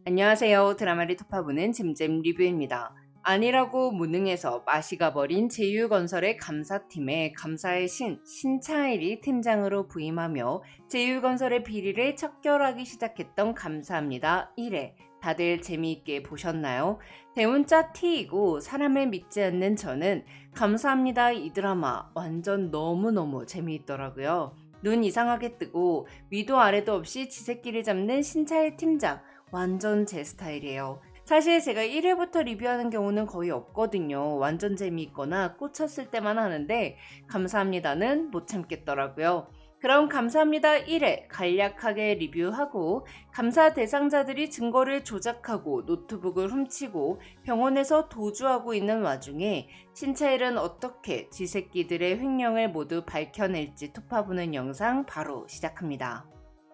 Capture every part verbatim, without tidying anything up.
안녕하세요. 드라마를 톱파보는 짐잼 리뷰입니다. 아니라고 무능해서 맛이 가버린 제휴건설의 감사팀에 감사의 신, 신차일이 팀장으로 부임하며 제휴건설의 비리를 척결하기 시작했던 감사합니다 일 회. 다들 재미있게 보셨나요? 대문자 T이고 사람을 믿지 않는 저는 감사합니다 이 드라마 완전 너무너무 재미있더라고요. 눈 이상하게 뜨고 위도 아래도 없이 지새끼를 잡는 신차일 팀장 완전 제 스타일이에요. 사실 제가 일 회부터 리뷰하는 경우는 거의 없거든요. 완전 재미있거나 꽂혔을 때만 하는데 감사합니다는 못 참겠더라고요. 그럼 감사합니다 일 회 간략하게 리뷰하고 감사 대상자들이 증거를 조작하고 노트북을 훔치고 병원에서 도주하고 있는 와중에 신차일은 어떻게 쥐새끼들의 횡령을 모두 밝혀낼지 톱파보는 영상 바로 시작합니다.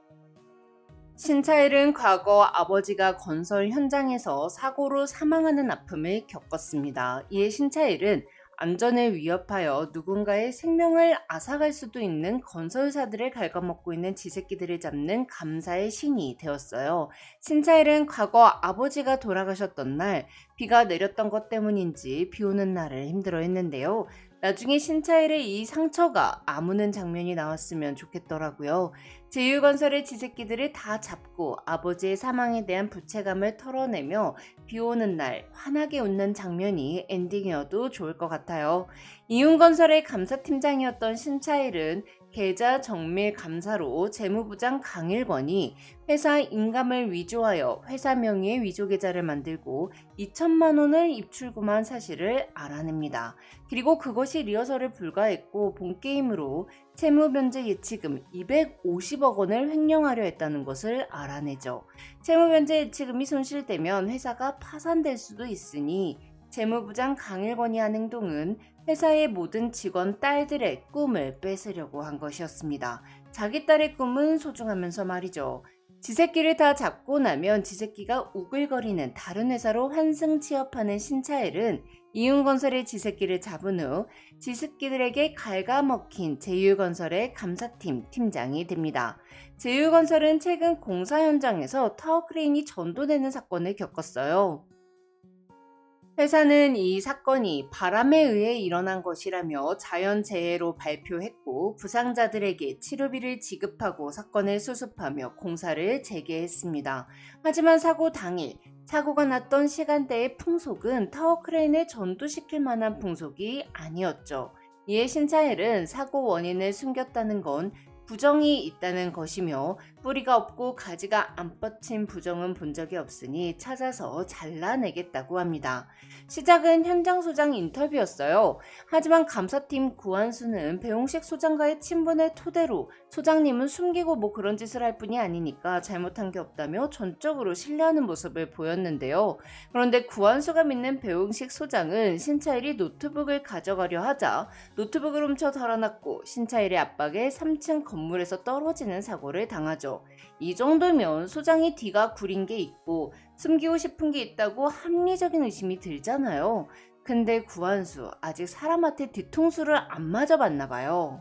신차일은 과거 아버지가 건설 현장에서 사고로 사망하는 아픔을 겪었습니다. 이에 신차일은 안전을 위협하여 누군가의 생명을 앗아갈 수도 있는 건설사들을 갉아먹고 있는 지새끼들을 잡는 감사의 신이 되었어요. 신차일은 과거 아버지가 돌아가셨던 날 비가 내렸던 것 때문인지 비 오는 날을 힘들어했는데요. 나중에 신차일의 이 상처가 아무는 장면이 나왔으면 좋겠더라고요. 제휴건설의 지새끼들을 다 잡고 아버지의 사망에 대한 부채감을 털어내며 비 오는 날 환하게 웃는 장면이 엔딩이어도 좋을 것 같아요. 이윤건설의 감사팀장이었던 신차일은 계좌 정밀 감사로 재무부장 강일권이 회사 인감을 위조하여 회사 명의의 위조 계좌를 만들고 이천만 원을 입출금한 사실을 알아냅니다. 그리고 그것이 리허설을 불가했고 본게임으로 채무변제 예치금 이백오십억 원을 횡령하려 했다는 것을 알아내죠. 채무변제 예치금이 손실되면 회사가 파산될 수도 있으니 재무부장 강일권이 한 행동은 회사의 모든 직원 딸들의 꿈을 뺏으려고 한 것이었습니다. 자기 딸의 꿈은 소중하면서 말이죠. 지새끼를 다 잡고 나면 지새끼가 우글거리는 다른 회사로 환승 취업하는 신차일은 이윤건설의 지새끼를 잡은 후 지새끼들에게 갉아먹힌 제휴건설의 감사팀 팀장이 됩니다. 제휴건설은 최근 공사 현장에서 타워크레인이 전도되는 사건을 겪었어요. 회사는 이 사건이 바람에 의해 일어난 것이라며 자연재해로 발표했고 부상자들에게 치료비를 지급하고 사건을 수습하며 공사를 재개했습니다. 하지만 사고 당일 사고가 났던 시간대의 풍속은 타워크레인을 전도시킬 만한 풍속이 아니었죠. 이에 신차일은 사고 원인을 숨겼다는 건 부정이 있다는 것이며 뿌리가 없고 가지가 안 뻗친 부정은 본 적이 없으니 찾아서 잘라내겠다고 합니다. 시작은 현장 소장 인터뷰였어요. 하지만 감사팀 구한수는 배용식 소장과의 친분을 토대로 소장님은 숨기고 뭐 그런 짓을 할 뿐이 아니니까 잘못한 게 없다며 전적으로 신뢰하는 모습을 보였는데요. 그런데 구한수가 믿는 배용식 소장은 신차일이 노트북을 가져가려 하자 노트북을 훔쳐 덜어놨고 신차일의 압박에 삼 층 건물에서 떨어지는 사고를 당하죠. 이 정도면 소장이 뒤가 구린 게 있고 숨기고 싶은 게 있다고 합리적인 의심이 들잖아요. 근데 구한수 아직 사람한테 뒤통수를 안 맞아봤나 봐요.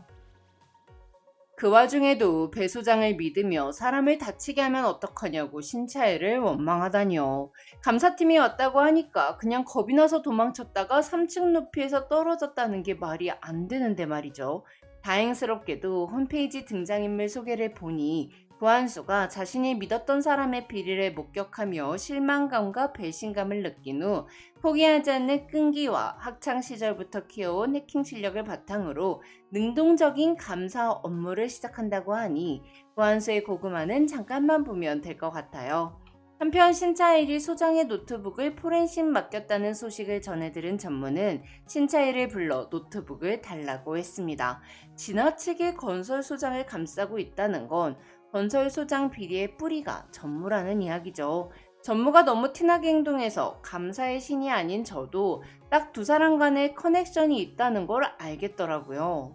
그 와중에도 배 소장을 믿으며 사람을 다치게 하면 어떡하냐고 신차일을 원망하다니요. 감사팀이 왔다고 하니까 그냥 겁이 나서 도망쳤다가 삼 층 높이에서 떨어졌다는 게 말이 안 되는데 말이죠. 다행스럽게도 홈페이지 등장인물 소개를 보니 구한수가 자신이 믿었던 사람의 비리를 목격하며 실망감과 배신감을 느낀 후 포기하지 않는 끈기와 학창시절부터 키워온 해킹 실력을 바탕으로 능동적인 감사 업무를 시작한다고 하니 구한수의 고구마는 잠깐만 보면 될 것 같아요. 한편 신차일이 소장의 노트북을 포렌식 맡겼다는 소식을 전해들은 전무는 신차일을 불러 노트북을 달라고 했습니다. 지나치게 건설 소장을 감싸고 있다는 건 건설 소장 비리의 뿌리가 전무라는 이야기죠. 전무가 너무 티나게 행동해서 감사의 신이 아닌 저도 딱 두 사람 간의 커넥션이 있다는 걸 알겠더라고요.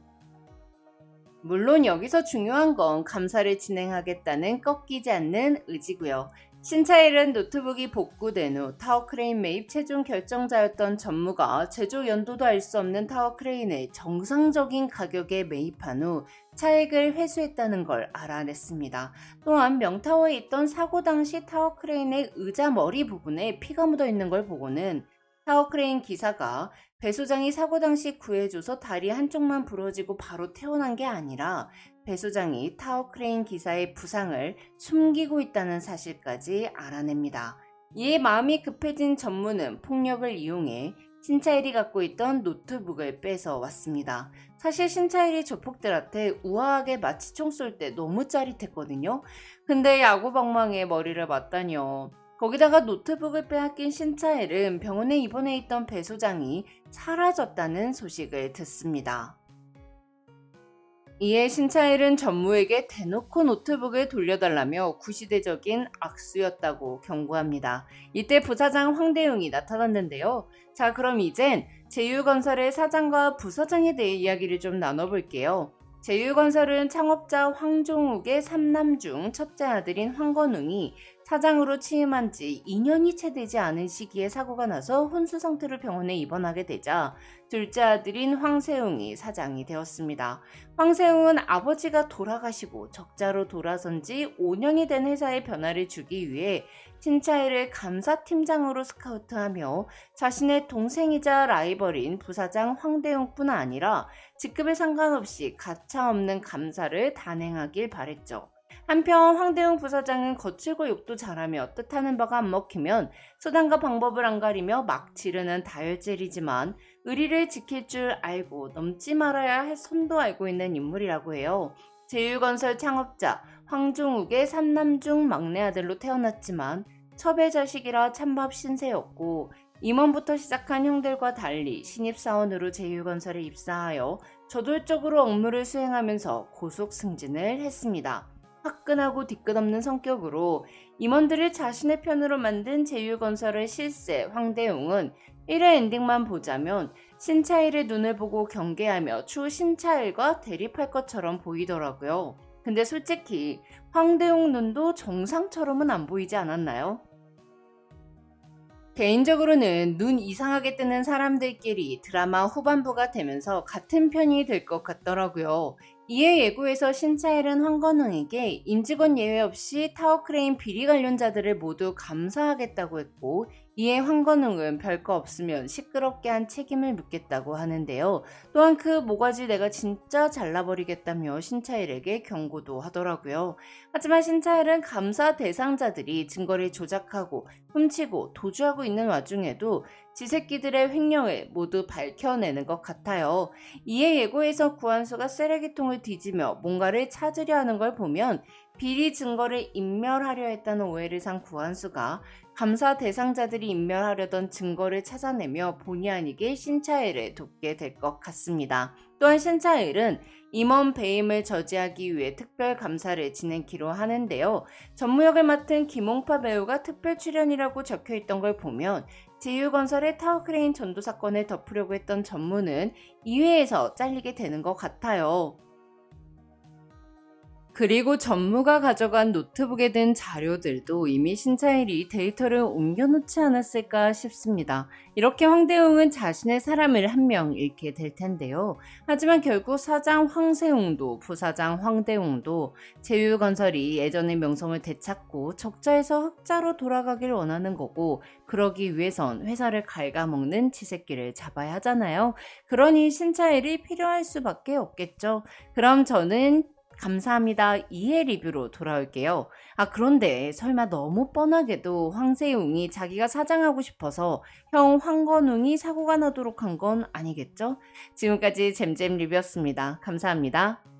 물론 여기서 중요한 건 감사를 진행하겠다는 꺾이지 않는 의지고요. 신차일은 노트북이 복구된 후 타워크레인 매입 최종 결정자였던 전무가 제조 연도도 알 수 없는 타워크레인을 정상적인 가격에 매입한 후 차액을 회수했다는 걸 알아냈습니다. 또한 명타워에 있던 사고 당시 타워크레인의 의자 머리 부분에 피가 묻어 있는 걸 보고는 타워크레인 기사가 배 소장이 사고 당시 구해줘서 다리 한쪽만 부러지고 바로 태어난 게 아니라 배 소장이 타워크레인 기사의 부상을 숨기고 있다는 사실까지 알아냅니다. 이에 마음이 급해진 전무는 폭력을 이용해 신차일이 갖고 있던 노트북을 뺏어 왔습니다. 사실 신차일이 조폭들한테 우아하게 마취총 쏠 때 너무 짜릿했거든요. 근데 야구방망이에 머리를 맞다니요. 거기다가 노트북을 빼앗긴 신차일은 병원에 입원해 있던 배 소장이 사라졌다는 소식을 듣습니다. 이에 신차일은 전무에게 대놓고 노트북을 돌려달라며 구시대적인 악수였다고 경고합니다. 이때 부사장 황대웅이 나타났는데요. 자, 그럼 이젠 제휴건설의 사장과 부사장에 대해 이야기를 좀 나눠볼게요. 제휴건설은 창업자 황종욱의 삼남 중 첫째 아들인 황건웅이 사장으로 취임한 지 이 년이 채 되지 않은 시기에 사고가 나서 혼수 상태로 병원에 입원하게 되자 둘째 아들인 황세웅이 사장이 되었습니다. 황세웅은 아버지가 돌아가시고 적자로 돌아선 지 오 년이 된 회사에 변화를 주기 위해 신차일을 감사팀장으로 스카우트하며 자신의 동생이자 라이벌인 부사장 황대웅뿐 아니라 직급에 상관없이 가차없는 감사를 단행하길 바랬죠. 한편 황대웅 부사장은 거칠고 욕도 잘하며 뜻하는 바가 안 먹히면 수단과 방법을 안 가리며 막 지르는 다혈질이지만 의리를 지킬 줄 알고 넘지 말아야 할 선도 알고 있는 인물이라고 해요. 제휴건설 창업자 황종욱의 삼남 중 막내 아들로 태어났지만 첩의 자식이라 찬밥 신세였고 임원부터 시작한 형들과 달리 신입사원으로 제휴건설에 입사하여 저돌적으로 업무를 수행하면서 고속 승진을 했습니다. 화끈하고 뒤끝없는 성격으로 임원들을 자신의 편으로 만든 제휴건설의 실세 황대웅은 일 회 엔딩만 보자면 신차일의 눈을 보고 경계하며 추후 신차일과 대립할 것처럼 보이더라고요. 근데 솔직히 황대웅 눈도 정상처럼은 안 보이지 않았나요? 개인적으로는 눈 이상하게 뜨는 사람들끼리 드라마 후반부가 되면서 같은 편이 될 것 같더라고요. 이에 예고에서 신차일은 황건웅에게 임직원 예외 없이 타워크레인 비리 관련자들을 모두 감사하겠다고 했고 이에 황건웅은 별거 없으면 시끄럽게 한 책임을 묻겠다고 하는데요. 또한 그 모가지 내가 진짜 잘라버리겠다며 신차일에게 경고도 하더라고요. 하지만 신차일은 감사 대상자들이 증거를 조작하고 훔치고 도주하고 있는 와중에도 지새끼들의 횡령을 모두 밝혀내는 것 같아요. 이에 예고에서 구한수가 쓰레기통을 뒤지며 뭔가를 찾으려 하는 걸 보면 비리 증거를 인멸하려 했다는 오해를 산 구한수가 감사 대상자들이 인멸하려던 증거를 찾아내며 본의 아니게 신차일을 돕게 될 것 같습니다. 또한 신차일은 임원 배임을 저지하기 위해 특별 감사를 진행키로 하는데요. 전무역을 맡은 김홍파 배우가 특별 출연이라고 적혀있던 걸 보면 제휴건설의 타워크레인 전도 사건을 덮으려고 했던 전무는 이 회에서 잘리게 되는 것 같아요. 그리고 전무가 가져간 노트북에 든 자료들도 이미 신차일이 데이터를 옮겨놓지 않았을까 싶습니다. 이렇게 황대웅은 자신의 사람을 한 명 잃게 될 텐데요. 하지만 결국 사장 황세웅도 부사장 황대웅도 제휴건설이 예전의 명성을 되찾고 적자에서 흑자로 돌아가길 원하는 거고 그러기 위해선 회사를 갉아먹는 치새끼를 잡아야 하잖아요. 그러니 신차일이 필요할 수밖에 없겠죠. 그럼 저는 감사합니다. 이 회 리뷰로 돌아올게요. 아, 그런데 설마 너무 뻔하게도 황세웅이 자기가 사장하고 싶어서 형 황건웅이 사고가 나도록 한 건 아니겠죠? 지금까지 잼잼 리뷰였습니다. 감사합니다.